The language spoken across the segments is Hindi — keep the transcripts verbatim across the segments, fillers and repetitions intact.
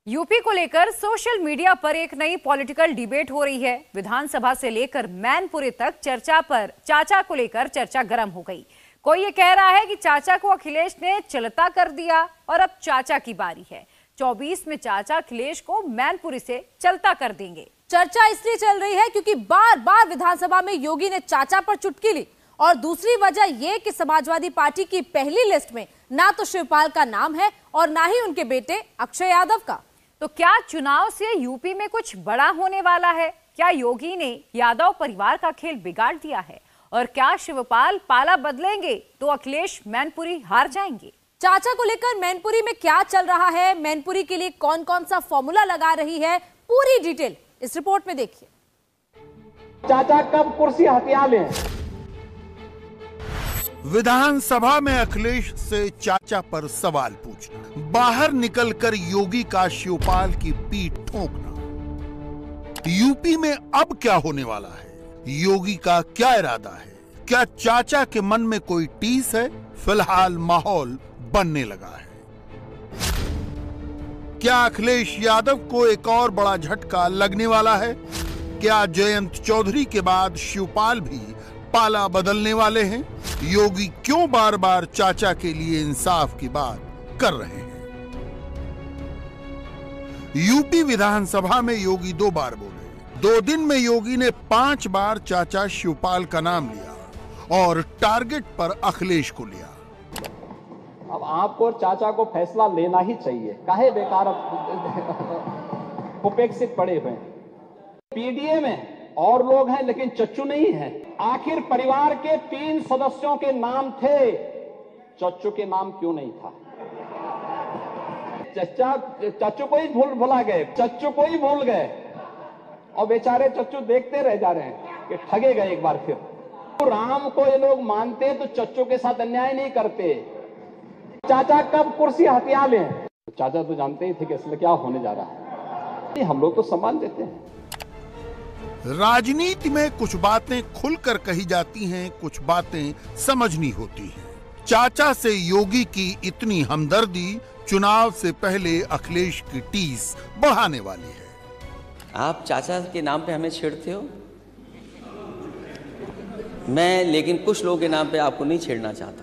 यूपी को लेकर सोशल मीडिया पर एक नई पॉलिटिकल डिबेट हो रही है। विधानसभा से लेकर मैनपुरी तक चर्चा पर चाचा को लेकर चर्चा गर्म हो गई। कोई ये कह रहा है कि चाचा को अखिलेश ने चलता कर दिया और अब चाचा की बारी है। चौबीस में चाचा अखिलेश को मैनपुरी से चलता कर देंगे। चर्चा इसलिए चल रही है क्योंकि बार बार विधानसभा में योगी ने चाचा पर चुटकी ली और दूसरी वजह यह कि समाजवादी पार्टी की पहली लिस्ट में ना तो शिवपाल का नाम है और ना ही उनके बेटे अक्षय यादव का। तो क्या चुनाव से यूपी में कुछ बड़ा होने वाला है? क्या योगी ने यादव परिवार का खेल बिगाड़ दिया है? और क्या शिवपाल पाला बदलेंगे तो अखिलेश मैनपुरी हार जाएंगे? चाचा को लेकर मैनपुरी में क्या चल रहा है, मैनपुरी के लिए कौन कौन सा फॉर्मूला लगा रही है, पूरी डिटेल इस रिपोर्ट में देखिए। चाचा कब कुर्सी हथिया लें? विधानसभा में अखिलेश से चाचा पर सवाल पूछना, बाहर निकलकर योगी का शिवपाल की पीठ ठोकना। यूपी में अब क्या होने वाला है? योगी का क्या इरादा है? क्या चाचा के मन में कोई टीस है? फिलहाल माहौल बनने लगा है। क्या अखिलेश यादव को एक और बड़ा झटका लगने वाला है? क्या जयंत चौधरी के बाद शिवपाल भी पाला बदलने वाले हैं? योगी क्यों बार बार चाचा के लिए इंसाफ की बात कर रहे हैं? यूपी विधानसभा में योगी दो बार बोले। दो दिन में योगी ने पांच बार चाचा शिवपाल का नाम लिया और टारगेट पर अखिलेश को लिया। अब आपको और चाचा को फैसला लेना ही चाहिए। काहे बेकार उपेक्षित पड़े हुए? पीडीए में और लोग हैं लेकिन चच्चू नहीं है। आखिर परिवार के तीन सदस्यों के नाम थे, चच्चू के नाम क्यों नहीं था? चचा चच्चू को ही भूल भुला गए, चच्चू को ही भूल गए और बेचारे चच्चू देखते रह जा रहे हैं कि ठगे गए एक बार फिर। तो राम को ये लोग मानते तो चच्चू के साथ अन्याय नहीं करते। चाचा कब कुर्सी हथिया लें? तो चाचा तो जानते ही थे कि इसलिए क्या होने जा रहा है। हम लोग तो सम्मान देते हैं। राजनीति में कुछ बातें खुलकर कही जाती हैं, कुछ बातें समझनी होती हैं। चाचा से योगी की इतनी हमदर्दी चुनाव से पहले अखिलेश की टीस बढ़ाने वाली है। आप चाचा के नाम पे हमें छेड़ते हो, मैं लेकिन कुछ लोगों के नाम पे आपको नहीं छेड़ना चाहता हूं।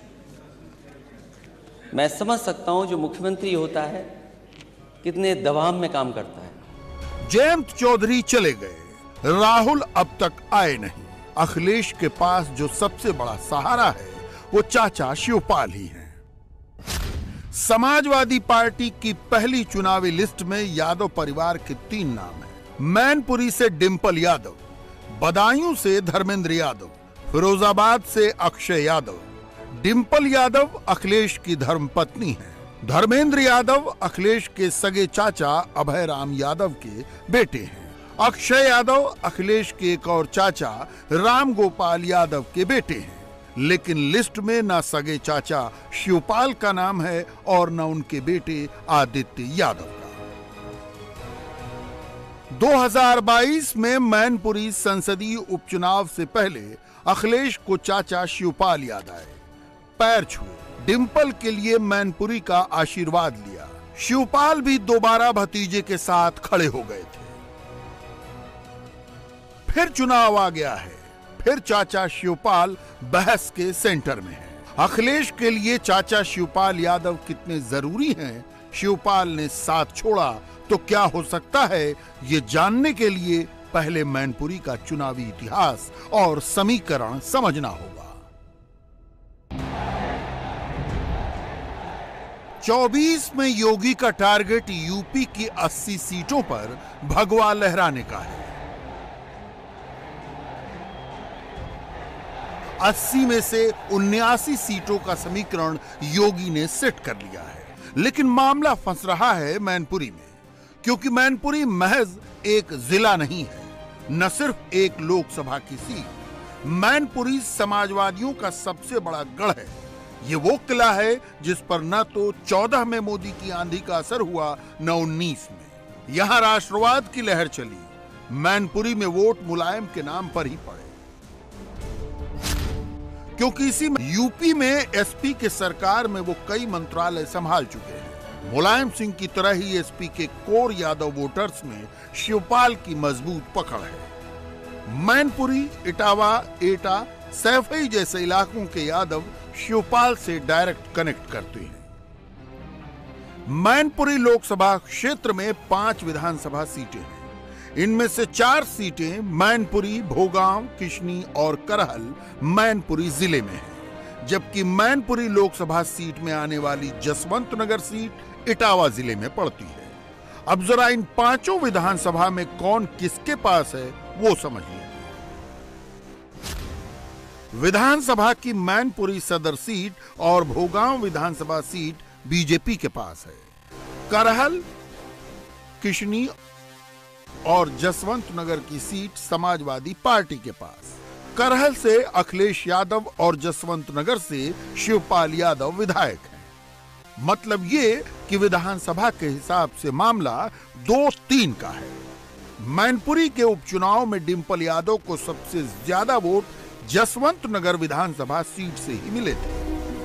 मैं समझ सकता हूं जो मुख्यमंत्री होता है कितने दबाव में काम करता है। जयंत चौधरी चले गए, राहुल अब तक आए नहीं। अखिलेश के पास जो सबसे बड़ा सहारा है वो चाचा शिवपाल ही हैं। समाजवादी पार्टी की पहली चुनावी लिस्ट में यादव परिवार के तीन नाम हैं। मैनपुरी से डिंपल यादव, बदायूं से धर्मेंद्र यादव, फिरोजाबाद से अक्षय यादव। डिंपल यादव अखिलेश की धर्मपत्नी है। धर्मेंद्र यादव अखिलेश के सगे चाचा अभय राम यादव के बेटे हैं। अक्षय यादव अखिलेश के एक और चाचा राम गोपाल यादव के बेटे हैं। लेकिन लिस्ट में ना सगे चाचा शिवपाल का नाम है और न उनके बेटे आदित्य यादव का। दो हज़ार बाईस में मैनपुरी संसदीय उपचुनाव से पहले अखिलेश को चाचा शिवपाल याद आए, पैर छुए, डिंपल के लिए मैनपुरी का आशीर्वाद लिया। शिवपाल भी दोबारा भतीजे के साथ खड़े हो गए थे। फिर चुनाव आ गया है, फिर चाचा शिवपाल बहस के सेंटर में है। अखिलेश के लिए चाचा शिवपाल यादव कितने जरूरी हैं, शिवपाल ने साथ छोड़ा तो क्या हो सकता है, ये जानने के लिए पहले मैनपुरी का चुनावी इतिहास और समीकरण समझना होगा। चौबीस में योगी का टारगेट यूपी की अस्सी सीटों पर भगवा लहराने का है। अस्सी में से उन्यासी सीटों का समीकरण योगी ने सेट कर लिया है। लेकिन मामला फंस रहा है मैनपुरी में, क्योंकि मैनपुरी महज एक जिला नहीं है, न सिर्फ एक लोकसभा की सीट। मैनपुरी समाजवादियों का सबसे बड़ा गढ़ है। ये वो किला है जिस पर न तो चौदह में मोदी की आंधी का असर हुआ, न उन्नीस में। यहां राष्ट्रवाद की लहर चली। मैनपुरी में वोट मुलायम के नाम पर ही पड़े, क्योंकि इसी यूपी में एसपी के सरकार में वो कई मंत्रालय संभाल चुके हैं। मुलायम सिंह की तरह ही एसपी के कोर यादव वोटर्स में शिवपाल की मजबूत पकड़ है। मैनपुरी, इटावा, एटा, सैफई जैसे इलाकों के यादव शिवपाल से डायरेक्ट कनेक्ट करते हैं। मैनपुरी लोकसभा क्षेत्र में पांच विधानसभा सीटें हैं। इनमें से चार सीटें मैनपुरी, भोगांव, किशनी और करहल मैनपुरी जिले में हैं, जबकि मैनपुरी लोकसभा सीट में आने वाली जसवंत नगर सीट इटावा जिले में पड़ती है। अब जरा इन पांचों विधानसभा में कौन किसके पास है वो समझिए। विधानसभा की मैनपुरी सदर सीट और भोगांव विधानसभा सीट बीजेपी के पास है। करहल, किशनी और जसवंत नगर की सीट समाजवादी पार्टी के पास। करहल से अखिलेश यादव और जसवंत नगर से शिवपाल यादव विधायक हैं। मतलब ये कि विधानसभा के हिसाब से मामला दो तीन का है। मैनपुरी के उपचुनाव में डिंपल यादव को सबसे ज्यादा वोट जसवंत नगर विधानसभा सीट से ही मिले थे।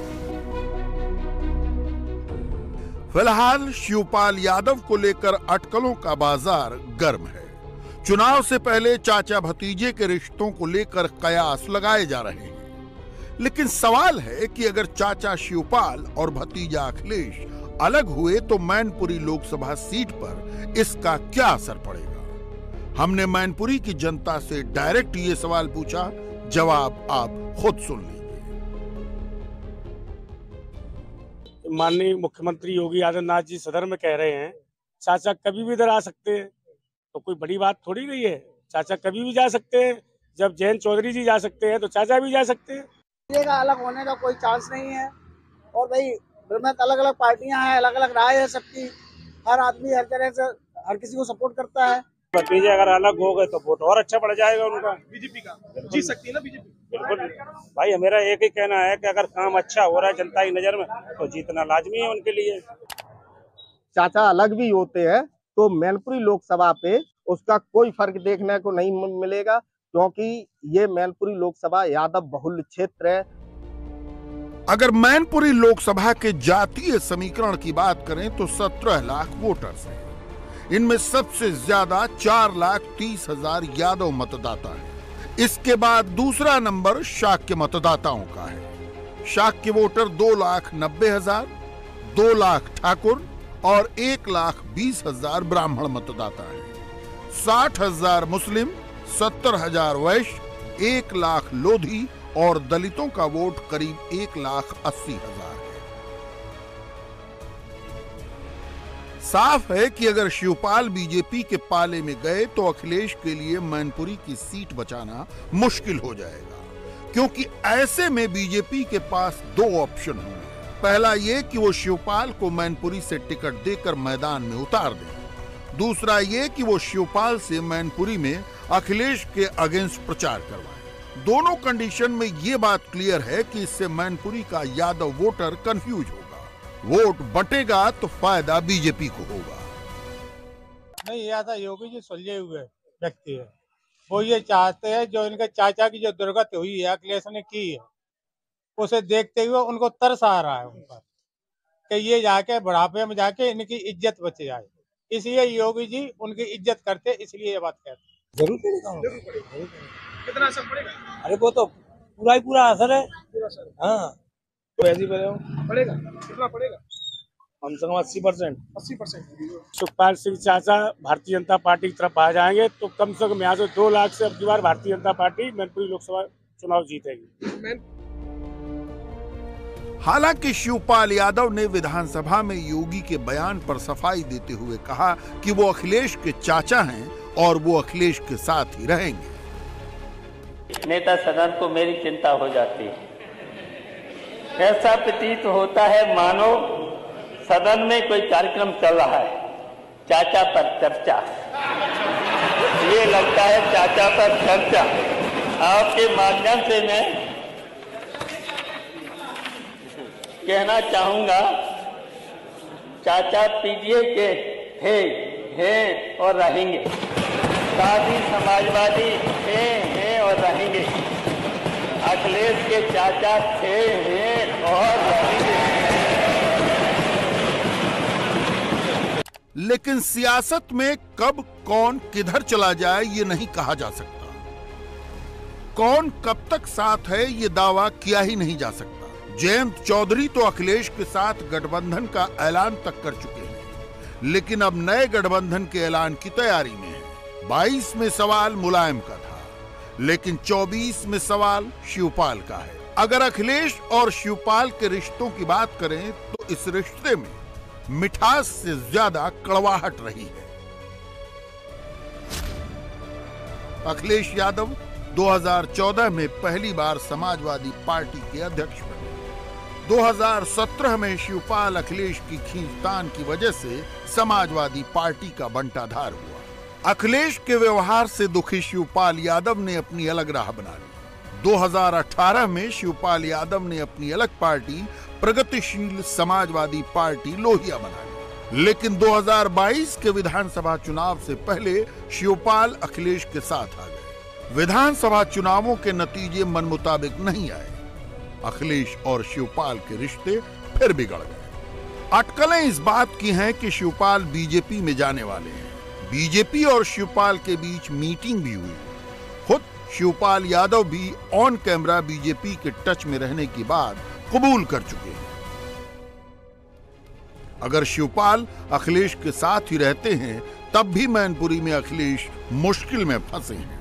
फिलहाल शिवपाल यादव को लेकर अटकलों का बाजार गर्म है। चुनाव से पहले चाचा भतीजे के रिश्तों को लेकर कयास लगाए जा रहे हैं, लेकिन सवाल है कि अगर चाचा शिवपाल और भतीजा अखिलेश अलग हुए तो मैनपुरी लोकसभा सीट पर इसका क्या असर पड़ेगा। हमने मैनपुरी की जनता से डायरेक्ट ये सवाल पूछा, जवाब आप खुद सुन लीजिए। माननीय मुख्यमंत्री योगी आदित्यनाथ जी सदर में कह रहे हैं चाचा कभी भी इधर आ सकते हैं, तो कोई बड़ी बात थोड़ी नहीं है। चाचा कभी भी जा सकते हैं। जब जयंत चौधरी जी जा सकते हैं तो चाचा भी जा सकते हैं। ये का अलग होने का कोई चांस नहीं है। और भाई में अलग अलग पार्टियां हैं, अलग अलग राय है सबकी। हर आदमी हर तरह से हर किसी को सपोर्ट करता है। भतीजे अगर अलग हो गए तो वोट और अच्छा बढ़ जाएगा उनका। बीजेपी का जीत सकती है ना बीजेपी। बिल्कुल भाई, मेरा एक ही कहना है कि अगर काम अच्छा हो रहा है जनता की नजर में तो जीतना लाजमी है उनके लिए। चाचा अलग भी होते हैं तो मैनपुरी लोकसभा पे उसका कोई फर्क देखने को नहीं मिलेगा, क्योंकि ये मैनपुरी लोकसभा यादव बहुल क्षेत्र है। अगर मैनपुरी लोकसभा के जातीय समीकरण की बात करें तो सत्रह लाख वोटर्स हैं। इनमें सबसे ज्यादा चार लाख तीस हजार यादव मतदाता है। इसके बाद दूसरा नंबर शाक्य मतदाताओं का है। शाक्य वोटर दो लाख नब्बे हजार, दो लाख ठाकुर और एक लाख बीस हजार ब्राह्मण मतदाता है। साठ हजार मुस्लिम, सत्तर हजार वैश्य, एक लाख लोधी और दलितों का वोट करीब एक लाख अस्सी हजार है। साफ है कि अगर शिवपाल बीजेपी के पाले में गए तो अखिलेश के लिए मैनपुरी की सीट बचाना मुश्किल हो जाएगा, क्योंकि ऐसे में बीजेपी के पास दो ऑप्शन होंगे। पहला ये कि वो शिवपाल को मैनपुरी से टिकट देकर मैदान में उतार दें। दूसरा ये कि वो शिवपाल से मैनपुरी में अखिलेश के अगेंस्ट प्रचार करवाएं। दोनों कंडीशन में ये बात क्लियर है कि इससे मैनपुरी का यादव वोटर कंफ्यूज होगा। वोट बटेगा तो फायदा बीजेपी को होगा। नहीं, ऐसा योगी जी सुलझे हुए व्यक्ति है। वो ये चाहते हैं जो इनके चाचा की जो दुर्गति हुई है, अखिलेश ने की है, उसे देखते हुए उनको तरस आ रहा है उन पर कि ये जाके बुढ़ापे में जाके इनकी इज्जत बच जाए। इसलिए योगी जी उनकी इज्जत करते, इसलिए ये बात कहते हैं। जरूर पड़ेगा। कितना असर पड़ेगा? अरे वो तो पूरा ही पूरा असर है। पूरा असर। हाँ, तो ऐसे ही पड़ेगा। कितना पड़ेगा? कम से कम अस्सी परसेंट अस्सी परसेंट सुखपाल सिंह चाचा भारतीय जनता पार्टी की तरफ आ जाएंगे तो कम से कम यहाँ से दो लाख से अब की बार भारतीय जनता पार्टी मैनपुरी लोकसभा चुनाव जीतेगी। हालांकि शिवपाल यादव ने विधानसभा में योगी के बयान पर सफाई देते हुए कहा कि वो अखिलेश के चाचा हैं और वो अखिलेश के साथ ही रहेंगे। नेता सदन को मेरी चिंता हो जाती है। ऐसा प्रतीत होता है मानो सदन में कोई कार्यक्रम चल रहा है, चाचा पर चर्चा। ये लगता है चाचा पर चर्चा। आपके माध्यम से मैं कहना चाहूंगा, चाचा पीजीए के थे, हैं और रहेंगे। साथ ही समाजवादी थे, हैं और रहेंगे। अखिलेश के चाचा थे, हैं और रहेंगे। लेकिन सियासत में कब कौन किधर चला जाए ये नहीं कहा जा सकता। कौन कब तक साथ है ये दावा किया ही नहीं जा सकता। जयंत चौधरी तो अखिलेश के साथ गठबंधन का ऐलान तक कर चुके हैं, लेकिन अब नए गठबंधन के ऐलान की तैयारी में है। बाईस में सवाल मुलायम का था, लेकिन चौबीस में सवाल शिवपाल का है। अगर अखिलेश और शिवपाल के रिश्तों की बात करें तो इस रिश्ते में मिठास से ज्यादा कड़वाहट रही है। अखिलेश यादव दो हज़ार चौदह में पहली बार समाजवादी पार्टी के अध्यक्ष बने। दो हज़ार सत्रह में शिवपाल अखिलेश की खींचतान की वजह से समाजवादी पार्टी का बंटाधार हुआ। अखिलेश के व्यवहार से दुखी शिवपाल यादव ने अपनी अलग राह बना ली। दो हज़ार अठारह में शिवपाल यादव ने अपनी अलग पार्टी प्रगतिशील समाजवादी पार्टी लोहिया बना ली। लेकिन दो हज़ार बाईस के विधानसभा चुनाव से पहले शिवपाल अखिलेश के साथ आ गए। विधानसभा चुनावों के नतीजे मन मुताबिक नहीं आए। अखिलेश और शिवपाल के रिश्ते फिर बिगड़ गए। अटकलें इस बात की हैं कि शिवपाल बीजेपी में जाने वाले हैं। बीजेपी और शिवपाल के बीच मीटिंग भी हुई। खुद शिवपाल यादव भी ऑन कैमरा बीजेपी के टच में रहने के बाद कबूल कर चुके हैं। अगर शिवपाल अखिलेश के साथ ही रहते हैं तब भी मैनपुरी में अखिलेश मुश्किल में फंसे हैं।